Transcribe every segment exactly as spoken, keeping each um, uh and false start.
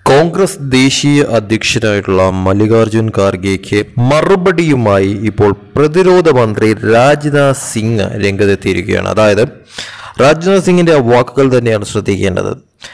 കോൺഗ്രസ് ദേശീയ അധ്യക്ഷനായിട്ടുള്ള മല്ലികാർജുൻ ഖാർഗെയ്ക്ക് മറുപടിയുമായി ഇപ്പോൾ പ്രതിരോധ മന്ത്രി രാജ്നാഥ് സിംഗ് രംഗത്തെത്തിയിരിക്കുകയാണ്. അതായത് രാജ്നാഥ് സിംഗിന്റെ വാക്കുകൾ തന്നെയാണ് ശ്രദ്ധിക്കേണ്ടത്.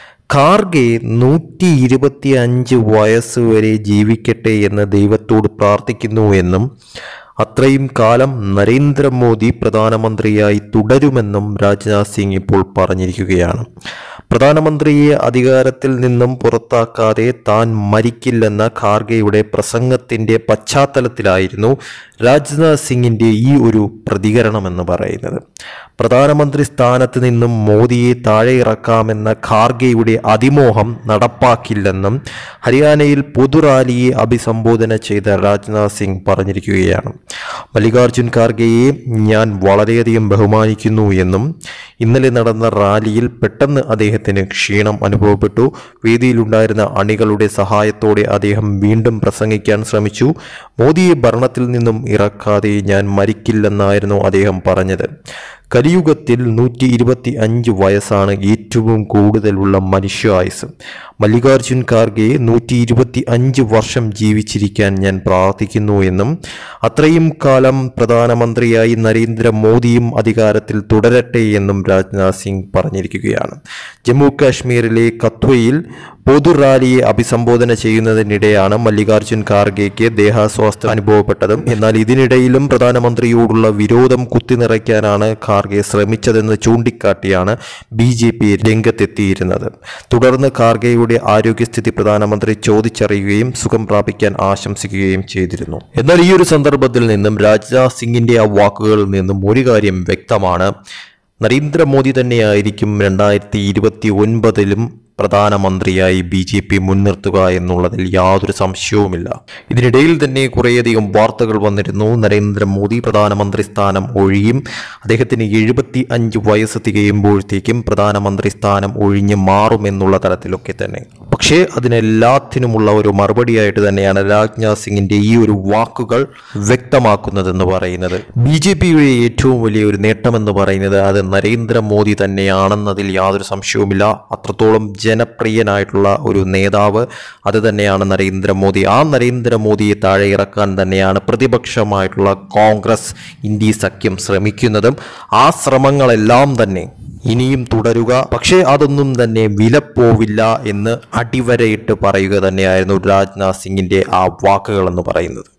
ഖാർഗെ നൂറ്റി ഇരുപത്തി അഞ്ച് വയസ്സ് വരെ ജീവിക്കട്ടെ എന്ന് ദൈവത്തോട് പ്രാർത്ഥിക്കുന്നു എന്നും അത്രയും കാലം നരേന്ദ്രമോദി പ്രധാനമന്ത്രിയായി തുടരുമെന്നും രാജ്നാഥ് സിംഗ് ഇപ്പോൾ പറഞ്ഞിരിക്കുകയാണ്. പ്രധാനമന്ത്രിയെ അധികാരത്തിൽ നിന്നും പുറത്താക്കാതെ താൻ മരിക്കില്ലെന്ന ഖാർഗെയുടെ പ്രസംഗത്തിന്റെ പശ്ചാത്തലത്തിലായിരുന്നു രാജ്നാഥ് സിംഗിന്റെ ഈ ഒരു പ്രതികരണമെന്ന് പറയുന്നത്. പ്രധാനമന്ത്രി സ്ഥാനത്ത് നിന്നും മോദിയെ താഴെ ഇറക്കാമെന്ന ഖാർഗെയുടെ അതിമോഹം നടപ്പാക്കില്ലെന്നും ഹരിയാനയിൽ പൊതുറാലിയെ അഭിസംബോധന ചെയ്ത രാജ്നാഥ് സിംഗ് പറഞ്ഞിരിക്കുകയാണ്. മല്ലികാർജുൻ ഖാർഗെയെ ഞാൻ വളരെയധികം ബഹുമാനിക്കുന്നു എന്നും ഇന്നലെ നടന്ന റാലിയിൽ പെട്ടെന്ന് അദ്ദേഹത്തിന് ക്ഷീണം അനുഭവപ്പെട്ടു. വേദിയിലുണ്ടായിരുന്ന അണികളുടെ സഹായത്തോടെ അദ്ദേഹം വീണ്ടും പ്രസംഗിക്കാൻ ശ്രമിച്ചു. മോദിയെ ഭരണത്തിൽ നിന്നും ഇറക്കാതെ ഞാൻ മരിക്കില്ലെന്നായിരുന്നു അദ്ദേഹം പറഞ്ഞത്. കലിയുഗത്തിൽ നൂറ്റി ഇരുപത്തി അഞ്ച് വയസ്സാണ് ഏറ്റവും കൂടുതലുള്ള മനുഷ്യായുസ്. മല്ലികാർജുൻ ഖാർഗെ നൂറ്റി ഇരുപത്തി അഞ്ച് വർഷം ജീവിച്ചിരിക്കാൻ ഞാൻ പ്രാർത്ഥിക്കുന്നു എന്നും അത്രയും കാലം പ്രധാനമന്ത്രിയായി നരേന്ദ്രമോദിയും അധികാരത്തിൽ തുടരട്ടെ എന്നും രാജ്നാഥ് സിംഗ് പറഞ്ഞിരിക്കുകയാണ്. ജമ്മു കാശ്മീരിലെ കത്വയിൽ പൊതുറാലിയെ അഭിസംബോധന ചെയ്യുന്നതിനിടെയാണ് മല്ലികാർജുൻ ഖാർഗെയ്ക്ക് ദേഹാസ്വാസ്ഥ്യം അനുഭവപ്പെട്ടതും. എന്നാൽ ഇതിനിടയിലും പ്രധാനമന്ത്രിയോടുള്ള വിരോധം കുത്തിനിറയ്ക്കാനാണ് ഖാർഗെ ശ്രമിച്ചതെന്ന് ചൂണ്ടിക്കാട്ടിയാണ് ബി ജെ പി രംഗത്തെത്തിയിരുന്നത്. തുടർന്ന് ഖാർഗെയുടെ ആരോഗ്യസ്ഥിതി പ്രധാനമന്ത്രി ചോദിച്ചറിയുകയും സുഖം പ്രാപിക്കാൻ ആശംസിക്കുകയും ചെയ്തിരുന്നു. എന്നാൽ ഈ ഒരു സന്ദർഭത്തിൽ നിന്നും രാജ്നാഥ് സിംഗിന്റെ ആ വാക്കുകളിൽ നിന്നും ഒരു കാര്യം വ്യക്തമാണ്. നരേന്ദ്രമോദി തന്നെയായിരിക്കും രണ്ടായിരത്തി ഇരുപത്തി ഒൻപതിലും പ്രധാനമന്ത്രിയായി ബി ജെ പി മുൻനിർത്തുക എന്നുള്ളതിൽ യാതൊരു സംശയവുമില്ല. ഇതിനിടയിൽ തന്നെ കുറേയധികം വാർത്തകൾ വന്നിരുന്നു. നരേന്ദ്രമോദി പ്രധാനമന്ത്രി സ്ഥാനം ഒഴിയും, അദ്ദേഹത്തിന് എഴുപത്തി അഞ്ച് വയസ്സ് തികയുമ്പോഴത്തേക്കും പ്രധാനമന്ത്രി സ്ഥാനം ഒഴിഞ്ഞ് മാറുമെന്നുള്ള തരത്തിലൊക്കെ തന്നെ. പക്ഷേ അതിനെല്ലാത്തിനുമുള്ള ഒരു മറുപടിയായിട്ട് തന്നെയാണ് രാജ്നാഥ് സിംഗിന്റെ ഈ ഒരു വാക്കുകൾ വ്യക്തമാക്കുന്നതെന്ന് പറയുന്നത്. ബി ജെ പിയുടെ ഏറ്റവും വലിയ ഒരു നേട്ടമെന്ന് പറയുന്നത് അത് നരേന്ദ്രമോദി തന്നെയാണെന്നതിൽ യാതൊരു സംശയവുമില്ല. അത്രത്തോളം ജനപ്രിയനായിട്ടുള്ള ഒരു നേതാവ് അത് തന്നെയാണ് നരേന്ദ്രമോദി. ആ നരേന്ദ്രമോദിയെ താഴെ ഇറക്കാൻ തന്നെയാണ് പ്രതിപക്ഷമായിട്ടുള്ള കോൺഗ്രസ് ഇന്ത്യ സഖ്യം ശ്രമിക്കുന്നതും. ആ ശ്രമങ്ങളെല്ലാം തന്നെ ഇനിയും തുടരുക. പക്ഷേ അതൊന്നും തന്നെ വിലപ്പോവില്ല എന്ന് അടിവരയിട്ട് പറയുക തന്നെയായിരുന്നു രാജ്നാഥ് സിംഗിന്റെ ആ വാക്കുകൾ എന്ന് പറയുന്നത്.